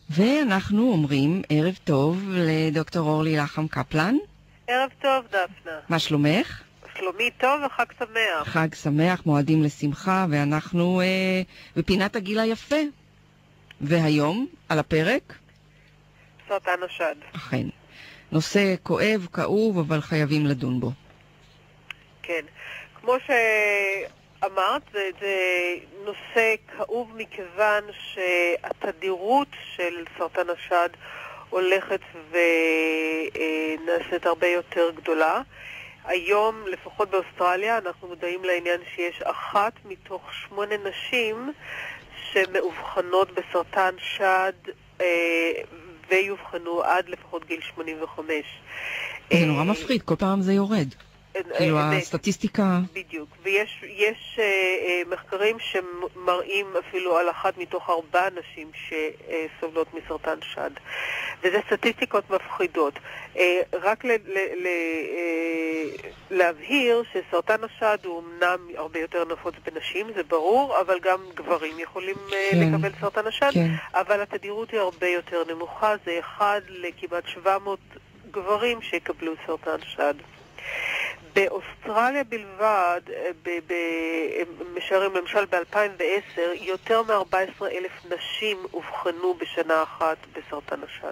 ואנחנו אומרים ערב טוב לדוקטור אורלי לחם קפלן. ערב טוב, דפנה. מה שלומך? שלומי טוב וחג שמח. חג שמח, מועדים לשמחה, ואנחנו בפינת הגיל היפה. והיום, על הפרק? סרטן השד. אכן. נושא כואב, כאוב, אבל חייבים לדון בו. כן. כמו שאמרת, זה נושא כאוב מכיוון שהתדירות של סרטן השד הולכת ונעשית הרבה יותר גדולה. היום, לפחות באוסטרליה, אנחנו מודעים לעניין שיש 1 מתוך 8 נשים שמאובחנות בסרטן שד ויובחנו עד לפחות גיל 85. זה נורא מפחיד, כל פעם זה יורד. כאילו הסטטיסטיקה... בדיוק, ויש מחקרים שמראים אפילו על 1 מתוך 4 נשים שסובלות מסרטן שד. וזה סטטיסטיקות מפחידות. רק להבהיר שסרטן השד הוא אמנם הרבה יותר נפוץ בנשים, זה ברור, אבל גם גברים יכולים לקבל סרטן השד, אבל התדירות היא הרבה יותר נמוכה, זה 1 לכמעט 700 גברים שיקבלו סרטן שד. באוסטרליה בלבד, משערים למשל ב-2010, יותר מ-14,000 נשים אובחנו בשנה אחת בסרטן השד.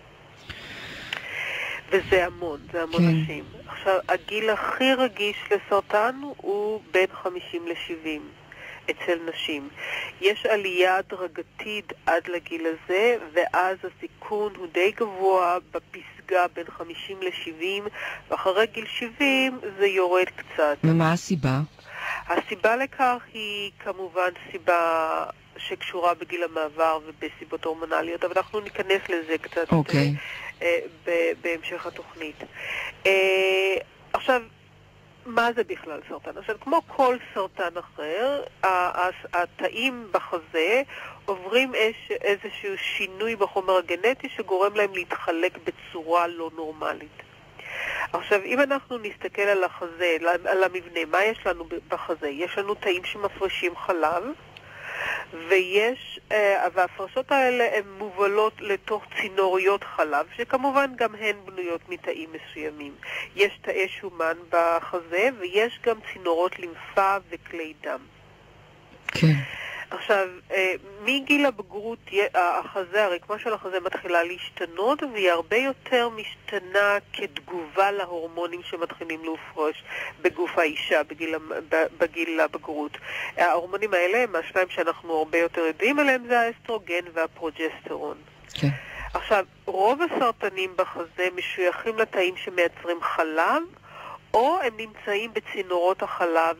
וזה המון, זה המון נשים. עכשיו, הגיל הכי רגיש לסרטן הוא בין 50 ל-70 אצל נשים. יש עלייה הדרגתית עד לגיל הזה, ואז הסיכון הוא די גבוה בפסגה בין 50 ל-70, ואחרי גיל 70 זה יורד קצת. ומה הסיבה? הסיבה לכך היא כמובן סיבה שקשורה בגיל המעבר ובסיבות הורמונליות, אבל אנחנו ניכנס לזה קצת בהמשך התוכנית. עכשיו, מה זה בכלל סרטן? עכשיו, כמו כל סרטן אחר, התאים בחזה עוברים איזשהו שינוי בחומר הגנטי שגורם להם להתחלק בצורה לא נורמלית. עכשיו, אם אנחנו נסתכל על החזה, על המבנה, מה יש לנו בחזה? יש לנו תאים שמפרשים חלב, וההפרשות האלה הן מובלות לתוך צינוריות חלב, שכמובן גם הן בנויות מתאים מסוימים. יש תאי שומן בחזה, ויש גם צינורות לימפה וכלי דם. כן. עכשיו, מגיל הבגרות, החזה, הרקמה של החזה מתחילה להשתנות, והיא הרבה יותר משתנה כתגובה להורמונים שמתחילים להופרש בגוף האישה בגיל הבגרות. ההורמונים האלה הם השניים שאנחנו הרבה יותר יודעים עליהם, זה האסטרוגן והפרוג'סטרון. כן. עכשיו, רוב הסרטנים בחזה משויכים לתאים שמייצרים חלב, או הם נמצאים בצינורות החלב,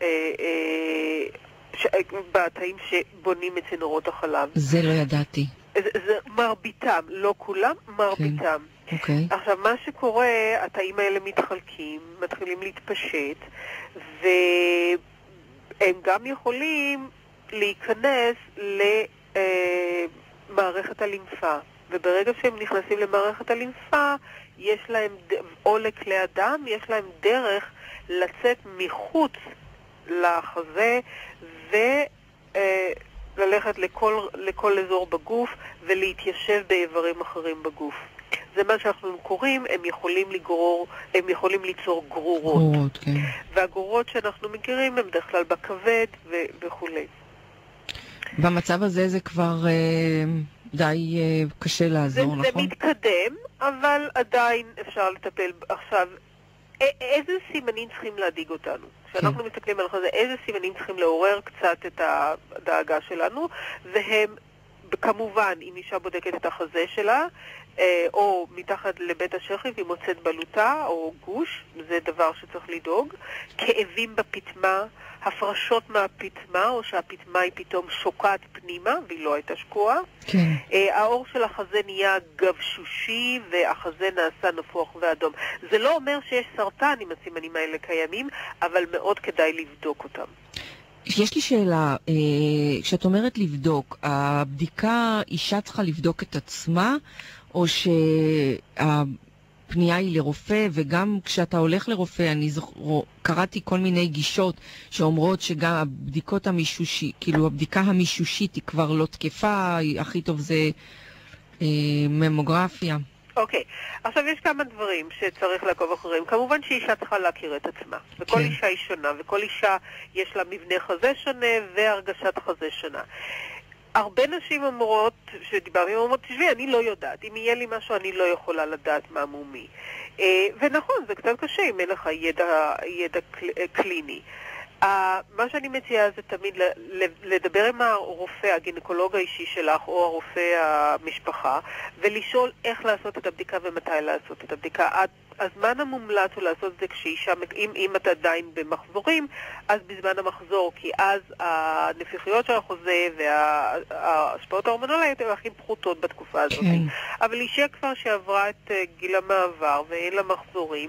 בתאים שבונים את צינורות החלב. זה לא ידעתי. זה מרביתם, לא כולם, מרביתם. אוקיי. עכשיו, מה שקורה, התאים האלה מתחלקים, מתחילים להתפשט, והם גם יכולים להיכנס למערכת הלימפה. וברגע שהם נכנסים למערכת הלימפה, יש להם, או לכלי הדם, יש להם דרך לצאת מחוץ לחזה וללכת לכל אזור בגוף ולהתיישב באיברים אחרים בגוף. זה מה שאנחנו קוראים, הם יכולים ליצור גרורות. גרורות, כן. והגרורות שאנחנו מכירים הם בדרך כלל בכבד וכו'. במצב הזה זה כבר די קשה לעזור, נכון? זה מתקדם, אבל עדיין אפשר לטפל. עכשיו, איזה סימנים צריכים להדיג אותנו? כשאנחנו מסתכלים על החזה, איזה סימנים צריכים לעורר קצת את הדאגה שלנו, והם כמובן, אם אישה בודקת את החזה שלה, או מתחת לבית השכי והיא מוצאת בלוטה או גוש, זה דבר שצריך לדאוג, כאבים בפתמה, הפרשות מהפתמה, או שהפתמה היא פתאום שוקעת פנימה והיא לא הייתה שקועה. כן. האור של החזה נהיה גבשושי והחזה נעשה נפוח ואדום. זה לא אומר שיש סרטן אם הסימנים האלה קיימים, אבל מאוד כדאי לבדוק אותם. יש לי שאלה, כשאת אומרת לבדוק, הבדיקה, אישה צריכה לבדוק את עצמה, או שהפנייה היא לרופא, וגם כשאתה הולך לרופא, אני קראתי כל מיני גישות שאומרות שגם הבדיקות המישושית, כאילו הבדיקה המישושית היא כבר לא תקפה, הכי טוב זה ממוגרפיה. אוקיי, עכשיו יש כמה דברים שצריך לעקוב אחריהם. כמובן שאישה צריכה להכיר את עצמה, וכל אישה היא שונה, וכל אישה יש לה מבנה חזה שונה והרגשת חזה שונה. הרבה נשים אומרות, שדיברתי, אומרות, תשבי, אני לא יודעת. אם יהיה לי משהו, אני לא יכולה לדעת מה מומי. ונכון, זה קצת קשה אם אין לך ידע קליני. מה שאני מציעה זה תמיד לדבר עם הרופא, הגינקולוג האישי שלך, או הרופא המשפחה, ולשאול איך לעשות את הבדיקה ומתי לעשות את הבדיקה. הזמן המומלץ הוא לעשות את זה כשאישה, אם את עדיין במחזורים, אז בזמן המחזור, כי אז הנפיחיות של החוזה וההשפעות ההורמונליות הן הכי פחותות בתקופה הזאת. כן. אבל אישה כבר שעברה את גיל המעבר ואין לה מחזורים,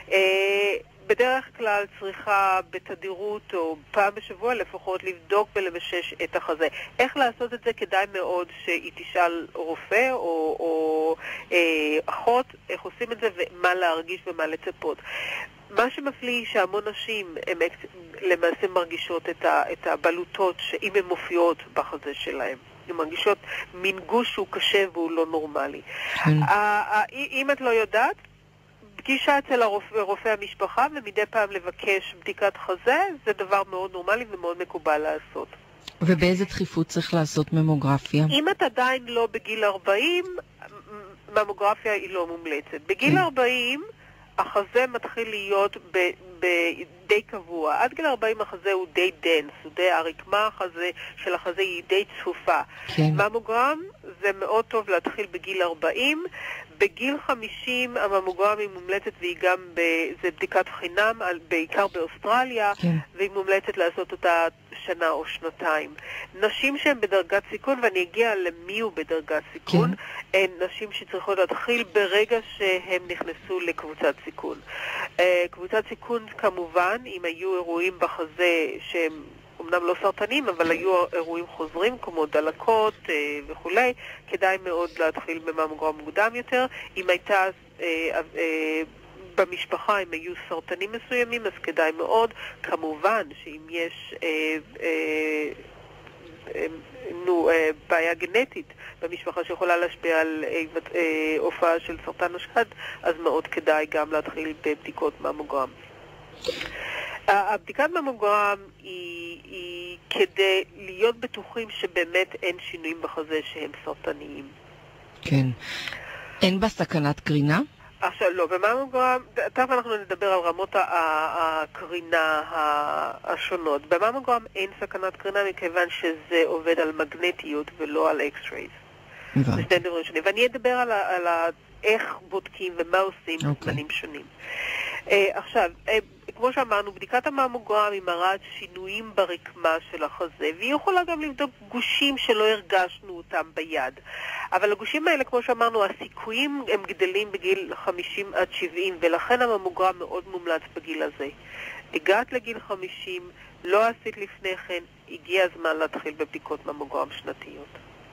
בדרך כלל צריכה בתדירות או פעם בשבוע לפחות לבדוק ולמשש את החזה. איך לעשות את זה? כדאי מאוד שהיא תשאל רופא או אחות איך עושים את זה ומה להרגיש ומה לצפות. מה שמפליא שהמון נשים הן למעשה מרגישות את הבלוטות שאם הן מופיעות בחזה שלהן. הן מרגישות מין גוש שהוא קשה והוא לא נורמלי. אם את לא יודעת, פגישה אצל רופא המשפחה ומדי פעם לבקש בדיקת חזה, זה דבר מאוד נורמלי ומאוד מקובל לעשות. ובאיזה דחיפות צריך לעשות ממוגרפיה? אם את עדיין לא בגיל 40, ממוגרפיה היא לא מומלצת. בגיל 40 החזה מתחיל להיות די קבוע. עד גיל 40 החזה הוא די דנס, הוא די הרקמה של החזה היא די צפופה. כן. ממוגרם זה מאוד טוב להתחיל בגיל 40. בגיל 50 הממוגרם היא מומלצת והיא גם, זה בדיקת חינם, בעיקר באוסטרליה, כן. והיא מומלצת לעשות אותה שנה או שנתיים. נשים שהן בדרגת סיכון, ואני אגיע למי הוא בדרגת סיכון, כן. הן נשים שצריכות להתחיל ברגע שהן נכנסו לקבוצת סיכון. קבוצת סיכון כמובן, אם היו אירועים בחזה שהם אמנם לא סרטנים, אבל היו אירועים חוזרים כמו דלקות וכולי, כדאי מאוד להתחיל בממוגרם מוקדם יותר. אם הייתה במשפחה, אם היו סרטנים מסוימים, אז כדאי מאוד. כמובן שאם יש בעיה גנטית במשפחה שיכולה להשפיע על הופעה של סרטן השד, אז מאוד כדאי גם להתחיל בבדיקות ממוגרם. הבדיקת ממוגרם היא כדי להיות בטוחים שבאמת אין שינויים בחזה שהם סרטניים. כן. אין בה סכנת קרינה? עכשיו לא, בממוגרם, תכף אנחנו נדבר על רמות הקרינה השונות. בממוגרם אין סכנת קרינה מכיוון שזה עובד על מגנטיות ולא על אקס-רייז. זה שני דברים שונים. ואני אדבר על איך בודקים ומה עושים בזמנים שונים. עכשיו, כמו שאמרנו, בדיקת הממוגרם היא מראה שינויים ברקמה של החזה, והיא יכולה גם לבדוק גושים שלא הרגשנו אותם ביד. אבל הגושים האלה, כמו שאמרנו, הסיכויים הם גדלים בגיל 50 עד 70, ולכן הממוגרם מאוד מומלץ בגיל הזה. הגעת לגיל 50, לא עשית לפני כן, הגיע הזמן להתחיל בבדיקות ממוגרם שנתיות.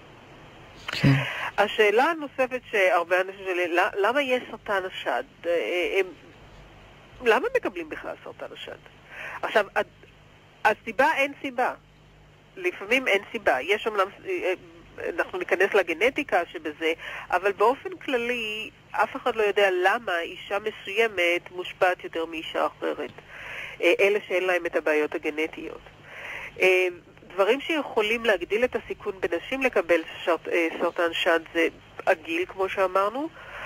השאלה הנוספת שהרבה אנשים שואלים, למה יש סרטן השד? למה מקבלים בכלל סרטן השד? עכשיו, הסיבה אין סיבה. לפעמים אין סיבה. יש אומנם, אנחנו ניכנס לגנטיקה שבזה, אבל באופן כללי, אף אחד לא יודע למה אישה מסוימת מושפעת יותר מאישה אחרת. אלה שאין להם את הבעיות הגנטיות. דברים שיכולים להגדיל את הסיכון בנשים לקבל סרטן שד זה הגיל, כמו שאמרנו,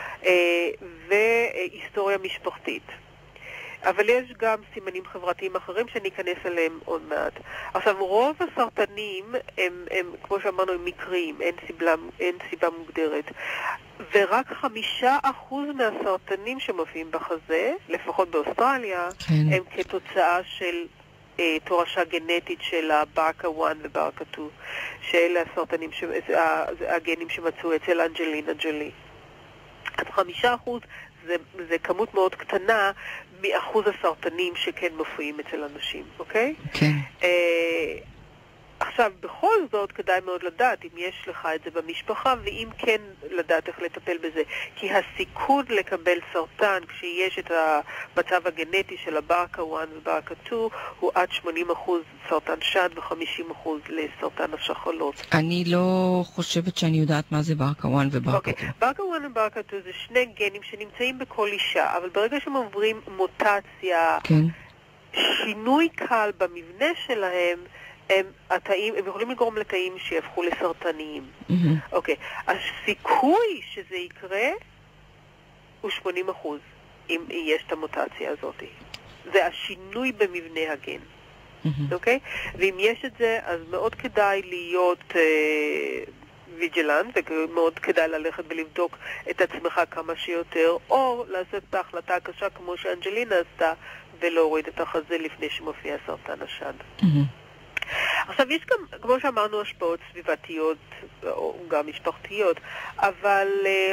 והיסטוריה משפחתית. אבל יש גם סימנים חברתיים אחרים שאני אכנס אליהם עוד מעט. עכשיו, רוב הסרטנים הם כמו שאמרנו, הם מקריים, אין סיבה מוגדרת. ורק 5% מהסרטנים שמופיעים בחזה, לפחות באוסטרליה, הם כתוצאה של תורשה גנטית של הברקה 1 וברקה 2, שאלה הסרטנים, הגנים שמצאו אצל אנג'לינה ג'ולי. אז 5% זה כמות מאוד קטנה מאחוז הסרטנים שכן מופיעים אצל אנשים, אוקיי? כן. עכשיו, בכל זאת כדאי מאוד לדעת אם יש לך את זה במשפחה, ואם כן לדעת איך לטפל בזה. כי הסיכון לקבל סרטן כשיש את המצב הגנטי של הברקה 1 וברקה 2 הוא עד 80% סרטן שד ו50% לסרטן השחלות. אני לא חושבת שאני יודעת מה זה ברקה 1 וברקה 2. ברקה 1 וברקה 2 זה שני גנים שנמצאים בכל אישה, אבל ברגע שהם עוברים מוטציה, שינוי קל במבנה שלהם, הם יכולים לגרום לתאים שיהפכו לסרטניים. אוקיי, הסיכוי שזה יקרה הוא 80% אם יש את המוטציה הזאת. זה השינוי במבנה הגן. אוקיי? ואם יש את זה, אז מאוד כדאי להיות ויג'לנט, ומאוד כדאי ללכת ולבדוק את עצמך כמה שיותר, או לעשות את ההחלטה הקשה כמו שאנג'לינה עשתה, ולהוריד את החזה לפני שמופיע סרטן השד. עכשיו, יש גם, כמו שאמרנו, השפעות סביבתיות, או גם משפחתיות, אבל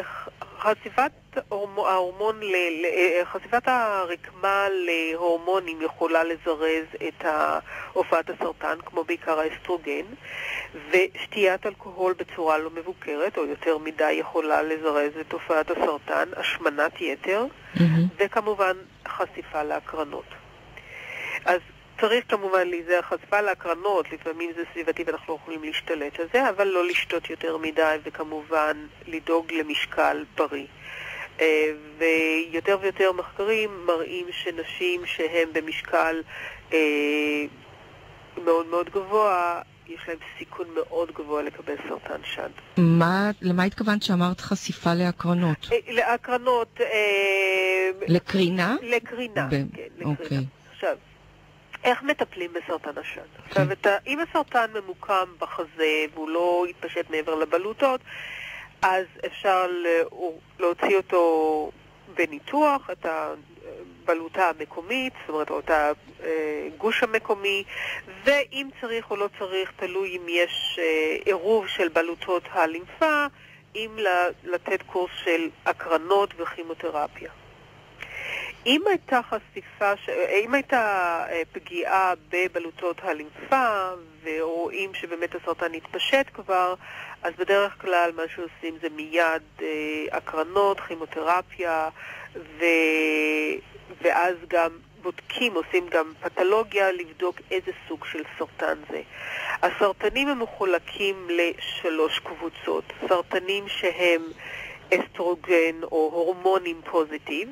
חשיפת הרקמה להורמונים יכולה לזרז את הופעת הסרטן, כמו בעיקר האסטרוגן, ושתיית אלכוהול בצורה לא מבוקרת, או יותר מדי, יכולה לזרז את הופעת הסרטן, השמנת יתר, וכמובן חשיפה להקרנות. אז צריך כמובן להיזהר, חשיפה להקרנות, לפעמים זה סביבתי ואנחנו לא יכולים להשתלט על זה, אבל לא לשתות יותר מדי, וכמובן לדאוג למשקל בריא. ויותר ויותר מחקרים מראים שנשים שהן במשקל מאוד מאוד גבוה, יש להם סיכון מאוד גבוה לקבל סרטן שד. למה התכוונת שאמרת חשיפה להקרנות? להקרנות... לקרינה? לקרינה, כן, לקרינה. עכשיו, איך מטפלים בסרטן השד? עכשיו, אם הסרטן ממוקם בחזה והוא לא יתפשט מעבר לבלוטות, אז אפשר להוציא אותו בניתוח, את הבלוטה המקומית, זאת אומרת, או את הגוש המקומי, ואם צריך או לא צריך, תלוי אם יש עירוב של בלוטות הלימפה, אם לתת קורס של הקרנות וכימותרפיה. אם הייתה פגיעה בבלוטות הלימפה ורואים שבאמת הסרטן התפשט כבר, אז בדרך כלל מה שעושים זה מיד הקרנות, כימותרפיה, ואז גם בודקים, עושים גם פתולוגיה לבדוק איזה סוג של סרטן זה. הסרטנים הם מחולקים לשלוש קבוצות. סרטנים שהם אסטרוגן או הורמונים פוזיטיב,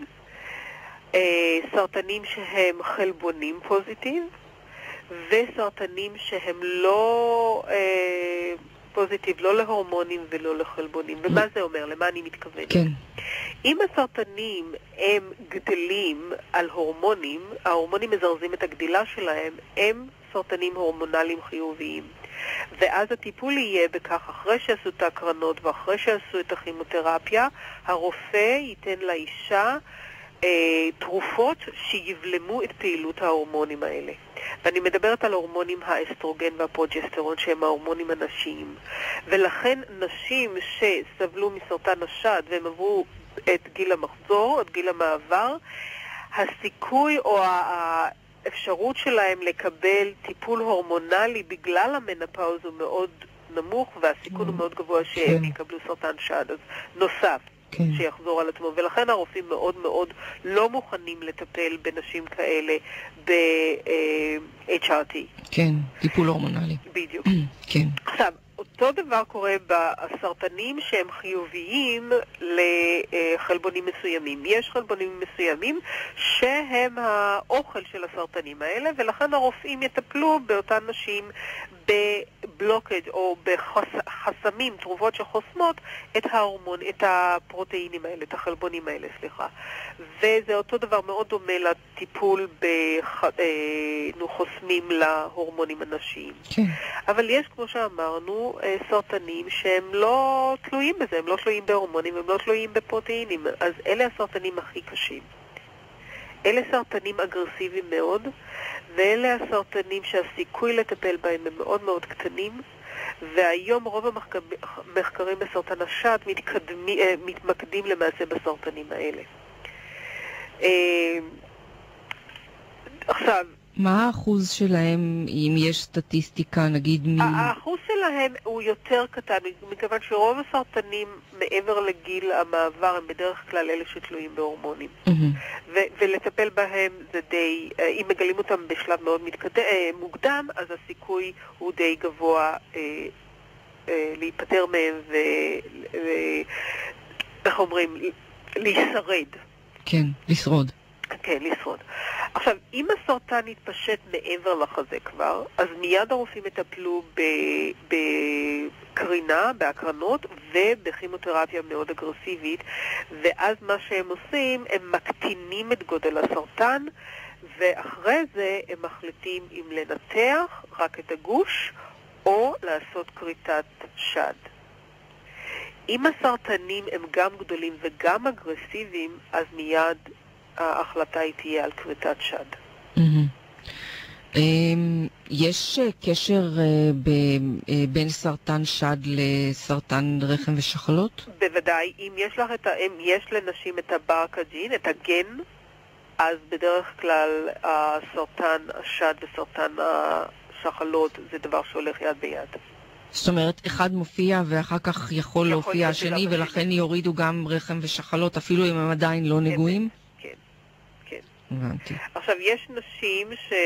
סרטנים שהם חלבונים פוזיטיב, וסרטנים שהם לא פוזיטיב, לא להורמונים ולא לחלבונים. ומה זה אומר? למה אני מתכוונת? כן. אם הסרטנים הם גדלים על הורמונים, ההורמונים מזרזים את הגדילה שלהם, הם סרטנים הורמונליים חיוביים. ואז הטיפול יהיה בכך, אחרי שעשו את ההקרנות ואחרי שעשו את הכימותרפיה, הרופא ייתן לאישה תרופות שיבלמו את פעילות ההורמונים האלה. ואני מדברת על ההורמונים האסטרוגן והפרוג'סטרון שהם ההורמונים הנשיים. ולכן נשים שסבלו מסרטן השד והם עברו את גיל המחזור, את גיל המעבר, הסיכוי או האפשרות שלהם לקבל טיפול הורמונלי בגלל המנופאוז הוא מאוד נמוך, והסיכון הוא מאוד גבוה שהם יקבלו סרטן שד. אז נוסף. שיחזור על עצמו, ולכן הרופאים מאוד מאוד לא מוכנים לטפל בנשים כאלה ב-HRT. כן, טיפול הורמונלי. בדיוק. כן. עכשיו, אותו דבר קורה בסרטנים שהם חיוביים לחלבונים מסוימים. יש חלבונים מסוימים שהם האוכל של הסרטנים האלה, ולכן הרופאים יטפלו באותן נשים בבלוקד או בחסמים, תרופות שחוסמות את הפרוטאינים האלה, את החלבונים האלה, סליחה. וזה אותו דבר מאוד דומה לטיפול חוסמים להורמונים הנשיים. כן. אבל יש, כמו שאמרנו, סרטנים שהם לא תלויים בזה, הם לא תלויים בהורמונים, הם לא תלויים בפרוטאינים, אז אלה הסרטנים הכי קשים. אלה סרטנים אגרסיביים מאוד, ואלה הסרטנים שהסיכוי לטפל בהם הם מאוד מאוד קטנים, והיום רוב המחקרים בסרטן השד מתמקדים למעשה בסרטנים האלה. עכשיו, מה האחוז שלהם, אם יש סטטיסטיקה, נגיד האחוז שלהם הוא יותר קטן, מכיוון שרוב הסרטנים מעבר לגיל המעבר הם בדרך כלל אלה שתלויים בהורמונים. ולטפל בהם זה די, אם מגלים אותם בשלב מאוד מוקדם, אז הסיכוי הוא די גבוה להיפטר מהם איך אומרים, להישרד. כן, לשרוד. כן, לשרוד. עכשיו, אם הסרטן יתפשט מעבר לחזה כבר, אז מיד הרופאים יטפלו בקרינה, בהקרנות ובכימותרפיה מאוד אגרסיבית, ואז מה שהם עושים, הם מקטינים את גודל הסרטן, ואחרי זה הם מחליטים אם לנתח רק את הגוש או לעשות כריתת שד. אם הסרטנים הם גם גדולים וגם אגרסיביים, אז מיד ההחלטה היא תהיה על כריתת שד. יש קשר בין סרטן שד לסרטן רחם ושחלות? בוודאי. אם יש לנשים את הברקג'ין, את הגן, אז בדרך כלל הסרטן השד וסרטן השחלות זה דבר שהולך יד ביד. זאת אומרת, אחד מופיע ואחר כך יכול להופיע השני, ולכן יורידו גם רחם ושחלות, אפילו אם הם עדיין לא נגועים? כן, כן. הבנתי. עכשיו, יש נשים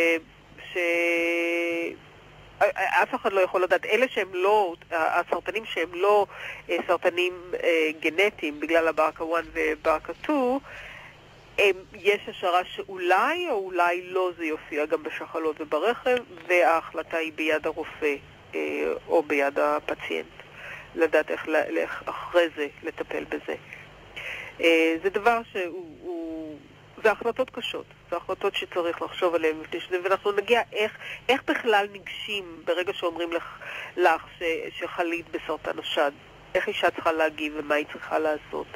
אף אחד לא יכול לדעת, אלה שהם לא, הסרטנים שהם לא סרטנים גנטיים, בגלל הברקה 1 וברקה 2, יש השערה שאולי או אולי לא זה יופיע גם בשחלות וברחם, וההחלטה היא ביד הרופא או ביד הפציינט, לדעת איך אחרי זה לטפל בזה. זה דבר זה החלטות קשות, זה החלטות שצריך לחשוב עליהן, ואנחנו נגיע איך בכלל ניגשים ברגע שאומרים לך שחלית בסרטן השד, איך אישה צריכה להגיב ומה היא צריכה לעשות.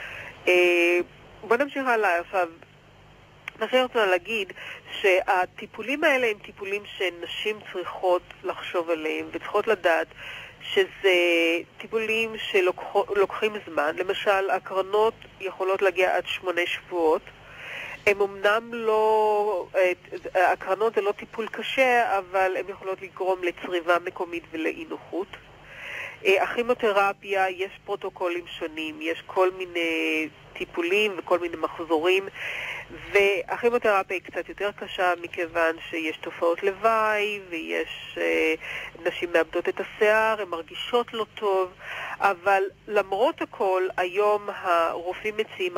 בוא נמשיך הלאה. עכשיו, אני רוצה להגיד שהטיפולים האלה הם טיפולים שנשים צריכות לחשוב עליהם וצריכות לדעת שזה טיפולים שלוקחים זמן. למשל, הקרנות יכולות להגיע עד 8 שבועות. הם אמנם לא, הקרנות זה לא טיפול קשה, אבל הם יכולות לגרום לצריבה מקומית ולאי-נוחות. הכימותרפיה, יש פרוטוקולים שונים, יש כל מיני טיפולים וכל מיני מחזורים, והכימותרפיה היא קצת יותר קשה מכיוון שיש תופעות לוואי ויש נשים מאבדות את השיער, הן מרגישות לא טוב, אבל למרות הכל היום הרופאים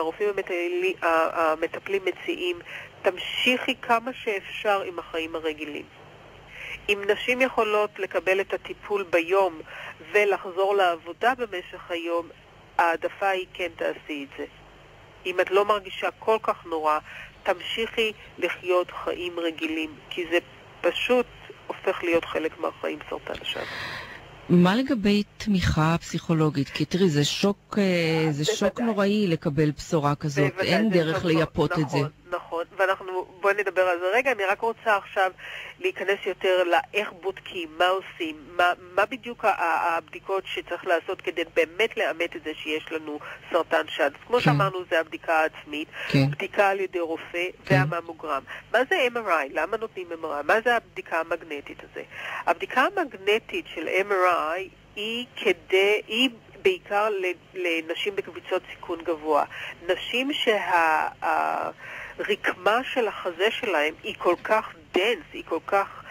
המטפלים מציעים תמשיכי כמה שאפשר עם החיים הרגילים. אם נשים יכולות לקבל את הטיפול ביום ולחזור לעבודה במשך היום, העדפה היא כן תעשי את זה. אם את לא מרגישה כל כך נורא, תמשיכי לחיות חיים רגילים, כי זה פשוט הופך להיות חלק מהחיים סרטן השד. מה לגבי תמיכה פסיכולוגית? כי תראי, זה שוק נוראי לקבל בשורה כזאת, אין דרך לייפות את זה. נכון, בואי נדבר על זה רגע. אני רק רוצה עכשיו להיכנס יותר לאיך בודקים, מה עושים, מה בדיוק הבדיקות שצריך לעשות כדי באמת לאמת את זה שיש לנו סרטן שד. כמו שאמרנו, זה הבדיקה העצמית, בדיקה על ידי רופא והממוגרם. מה זה MRI? למה נותנים MRI? מה זה הבדיקה המגנטית הזה? הבדיקה המגנטית של MRI היא בעיקר לנשים בקבוצות סיכון גבוה. נשים שהרקמה של החזה שלהם היא כל כך דנס, היא כל כך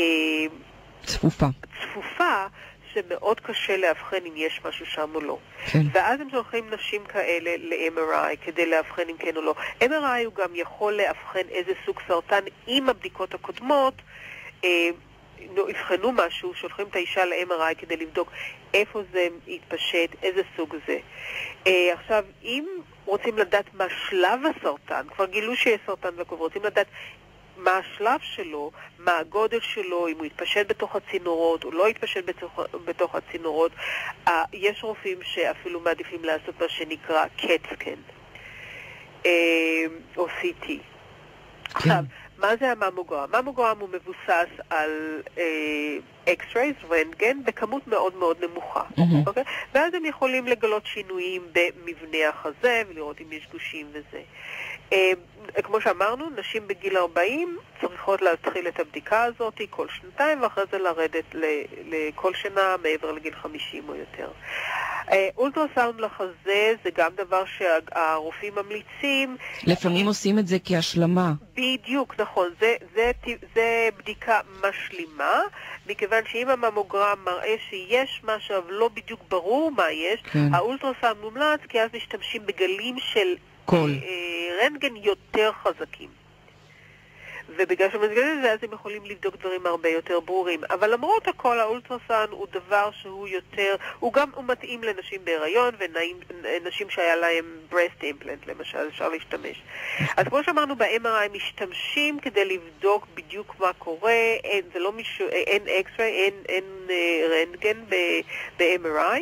צפופה, שמאוד קשה להבחן אם יש משהו שם או לא. כן. ואז הם שולחים נשים כאלה ל-MRI כדי להבחן אם כן או לא. MRI הוא גם יכול להבחן איזה סוג סרטן עם הבדיקות הקודמות, יבחנו משהו, שולחים את האישה ל-MRI כדי לבדוק איפה זה יתפשט, איזה סוג זה. עכשיו, אם רוצים לדעת מה שלב הסרטן, כבר גילו שיש סרטן וכבר רוצים לדעת מה השלב שלו, מה הגודל שלו, אם הוא יתפשט בתוך הצינורות או לא יתפשט בתוך הצינורות, יש רופאים שאפילו מעדיפים לעשות מה שנקרא CAT scan או CT. עכשיו, מה זה הממוגרם? הממוגרם הוא מבוסס על X-rays, רנטגן, בכמות מאוד מאוד נמוכה. אוקיי? ואז הם יכולים לגלות שינויים במבנה החזה ולראות אם יש גושים וזה. כמו שאמרנו, נשים בגיל 40 צריכות להתחיל את הבדיקה הזאת כל שנתיים, ואחרי זה לרדת לכל שנה מעבר לגיל 50 או יותר. אולטרסאונד לחזה זה גם דבר שהרופאים ממליצים. לפעמים עושים את זה כהשלמה. בדיוק, נכון. זה בדיקה משלימה, מכיוון שאם הממוגרם מראה שיש משהו, אבל לא בדיוק ברור מה יש, האולטרסאונד מומלץ, כי אז משתמשים בגלים של רנטגן יותר חזקים. ובגלל שמסגלים את זה, אז הם יכולים לבדוק דברים הרבה יותר ברורים. אבל למרות הכל, האולטרסאונד הוא דבר שהוא יותר, הוא מתאים לנשים בהיריון, ונשים שהיה להם breast implant, למשל, אפשר להשתמש. אז כמו שאמרנו, ב-MRI משתמשים כדי לבדוק בדיוק מה קורה, אין X-ray, אין רנטגן ב-MRI,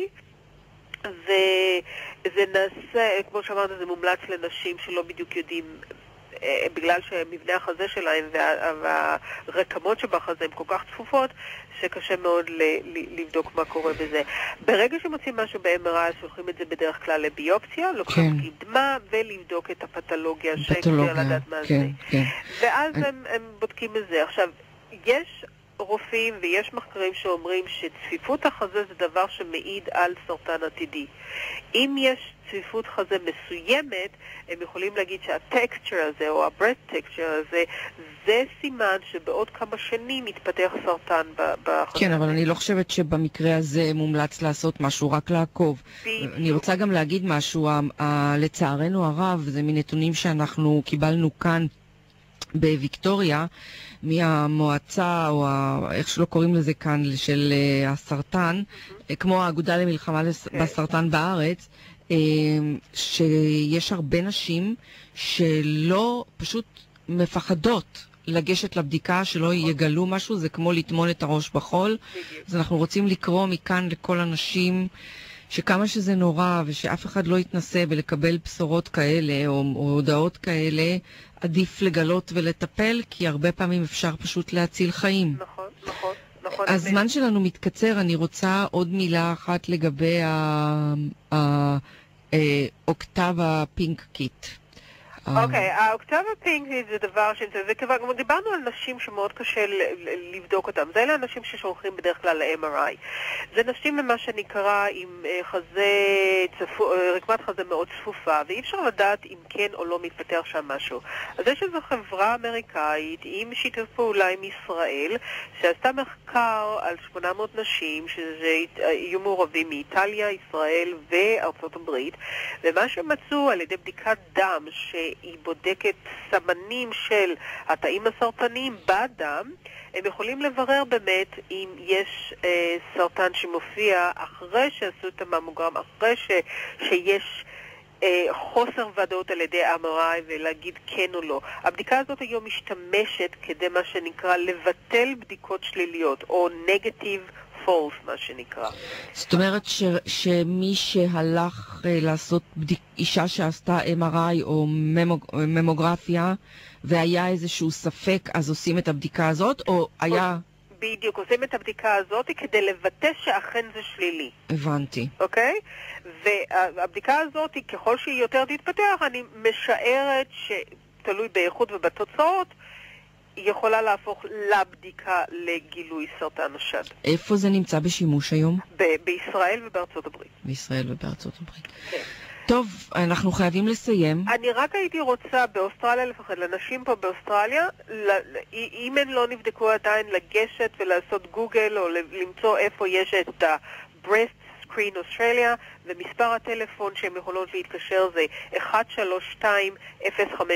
וזה נעשה, כמו שאמרנו, זה מומלץ לנשים שלא בדיוק יודעים, בגלל שמבנה החזה שלהם והרקמות שבחזה הן כל כך צפופות, שקשה מאוד לבדוק מה קורה בזה. ברגע שמוצאים משהו ב-MRI, שולחים את זה בדרך כלל לביופסיה, לוקחים קדמה ולבדוק את הפתולוגיה שכדי לדעת מה זה. ואז הם בודקים את זה. עכשיו, יש רופאים ויש מחקרים שאומרים שצפיפות החזה זה דבר שמעיד על סרטן עתידי. אם יש צפיפות חזה מסוימת, הם יכולים להגיד שהטקסצ'ר הזה או הברסט טקסצ'ר הזה זה סימן שבעוד כמה שנים יתפתח סרטן בחזה. כן, אבל אני לא חושבת שבמקרה הזה מומלץ לעשות משהו, רק לעקוב. אני רוצה גם להגיד משהו, לצערנו הרב, זה מנתונים שאנחנו קיבלנו כאן בוויקטוריה, מהמועצה, או איך שלא קוראים לזה כאן, של הסרטן, כמו האגודה למלחמה בסרטן בארץ, שיש הרבה נשים שלא, פשוט מפחדות לגשת לבדיקה, שלא יגלו משהו, זה כמו לטמון את הראש בחול. אז אנחנו רוצים לקרוא מכאן לכל הנשים שכמה שזה נורא ושאף אחד לא יתנסה ולקבל בשורות כאלה או הודעות כאלה, עדיף לגלות ולטפל, כי הרבה פעמים אפשר פשוט להציל חיים. נכון, נכון. הזמן שלנו מתקצר, אני רוצה עוד מילה אחת לגבי האוקטבה פינק קיט. אוקיי, האוקטבה פינק זה דבר וכבר דיברנו על נשים שמאוד קשה לבדוק אותם. זה אלה אנשים ששולחים בדרך כלל ל-MRI. זה נשים למה שנקרא עם רקמת חזה מאוד צפופה, ואי אפשר לדעת אם כן או לא מתפתח שם משהו. אז יש איזו חברה אמריקאית עם שיתוף פעולה עם ישראל, שעשתה מחקר על 800 נשים שיהיו מעורבים מאיטליה, ישראל וארצות הברית, ומה שמצאו על ידי בדיקת דם היא בודקת סמנים של התאים הסרטניים בדם, הם יכולים לברר באמת אם יש סרטן שמופיע אחרי שעשו את הממוגרם, אחרי שיש חוסר ודאות על ידי MRI ולהגיד כן או לא. הבדיקה הזאת היום משתמשת כדי מה שנקרא לבטל בדיקות שליליות, או negative false, מה שנקרא. זאת אומרת שמי שהלך לעשות אישה שעשתה MRI או ממוגרפיה והיה איזשהו ספק, אז עושים את הבדיקה הזאת, או היה... בדיוק, עושים את הבדיקה הזאת כדי לבטא שאכן זה שלילי. הבנתי. אוקיי? והבדיקה הזאת, ככל שהיא יותר תתפתח, אני משערת שתלוי באיכות ובתוצאות, היא יכולה להפוך לבדיקה לגילוי סרטן השד. איפה זה נמצא בשימוש היום? בישראל ובארצות הברית. בישראל ובארצות הברית. כן. טוב, אנחנו חייבים לסיים. אני רק הייתי רוצה באוסטרליה, לפחות לנשים פה באוסטרליה, אם הן לא נבדקו עדיין, לגשת ולעשות גוגל או למצוא איפה יש את ה-Breast Screen Australia, ומספר הטלפון שהן יכולות להתקשר זה 132-050,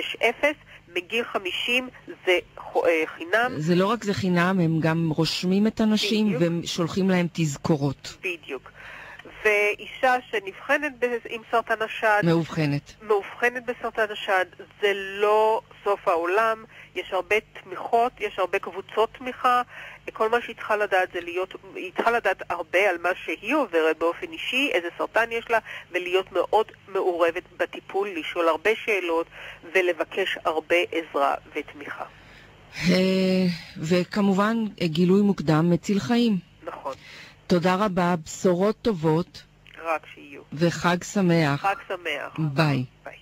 מגיל 50 זה חינם. זה לא רק זה חינם, הם גם רושמים את הנשים ושולחים להם תזכורות. בדיוק. ואישה שנבחנת עם סרטן השד, מאובחנת בסרטן השד, זה לא סוף העולם. יש הרבה תמיכות, יש הרבה קבוצות תמיכה. כל מה שהיא צריכה לדעת זה היא צריכה לדעת הרבה על מה שהיא עוברת באופן אישי, איזה סרטן יש לה, ולהיות מאוד מעורבת בטיפול תזכרו לשאול הרבה שאלות ולבקש הרבה עזרה ותמיכה. וכמובן, גילוי מוקדם מציל חיים. נכון. תודה רבה, בשורות טובות. רק שיהיו. וחג שמח. חג שמח. ביי. ביי.